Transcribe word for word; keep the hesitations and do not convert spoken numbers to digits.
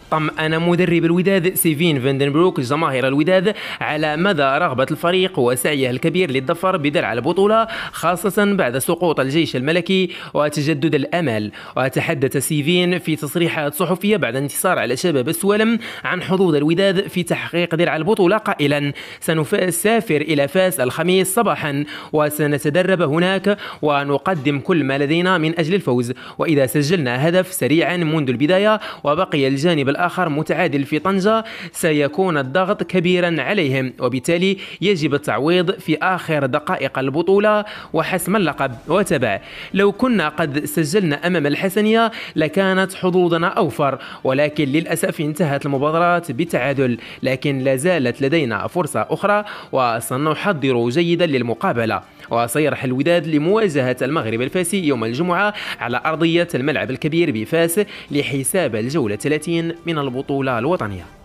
طمأن مدرب الوداد سيفين فاندنبروك جماهير الوداد على مدى رغبة الفريق وسعيه الكبير للظفر بدرع البطولة، خاصة بعد سقوط الجيش الملكي وتجدد الأمل. وتحدث سيفين في تصريحات صحفية بعد انتصار على شباب السوالم عن حظوظ الوداد في تحقيق درع البطولة قائلا: سنسافر إلى فاس الخميس صباحا وسنتدرب هناك ونقدم كل ما لدينا من أجل الفوز، وإذا سجلنا هدف سريعا منذ البداية وبقي الجانب الآخر متعادل في طنجة سيكون الضغط كبيرا عليهم، وبالتالي يجب التعويض في آخر دقائق البطولة وحسم اللقب. وتبع: لو كنا قد سجلنا أمام الحسنية لكانت حظوظنا أوفر، ولكن للأسف انتهت المباراة بالتعادل، لكن لا زالت لدينا فرصة أخرى وسنحضر جيدا للمقابلة. وسيرحل الوداد لمواجهة المغرب الفاسي يوم الجمعة على أرضية الملعب الكبير بفاس لحساب الجولة ثلاثين من البطولة الوطنية.